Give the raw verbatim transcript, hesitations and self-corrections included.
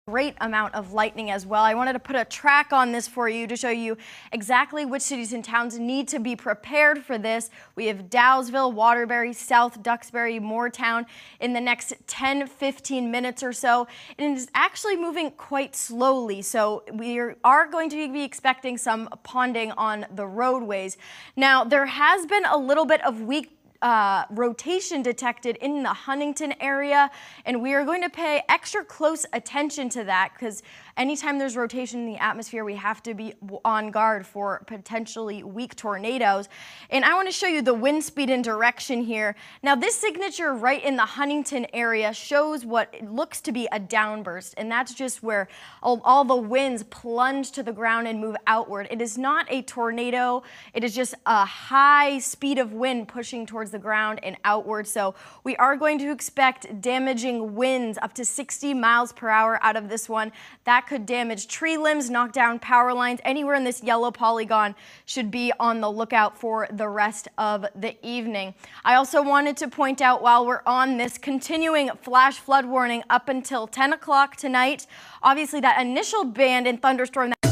Great amount of lightning as well. I wanted to put a track on this for you to show you exactly which cities and towns need to be prepared for this. We have Dowsville, Waterbury, South Duxbury, Moortown in the next ten fifteen minutes or so. And it is actually moving quite slowly, so we are going to be expecting some ponding on the roadways. Now, there has been a little bit of weak Uh, rotation detected in the Huntington area, and we are going to pay extra close attention to that because anytime there's rotation in the atmosphere, we have to be on guard for potentially weak tornadoes. And I want to show you the wind speed and direction here. Now, this signature right in the Huntington area shows what looks to be a downburst, and that's just where all, all the winds plunge to the ground and move outward. It is not a tornado. It is just a high speed of wind pushing towards the ground and outward. So we are going to expect damaging winds up to sixty miles per hour out of this one. That could damage tree limbs, knock down power lines. Anywhere in this yellow polygon should be on the lookout for the rest of the evening. I also wanted to point out while we're on this continuing flash flood warning up until ten o'clock tonight. Obviously that initial band in thunderstorm that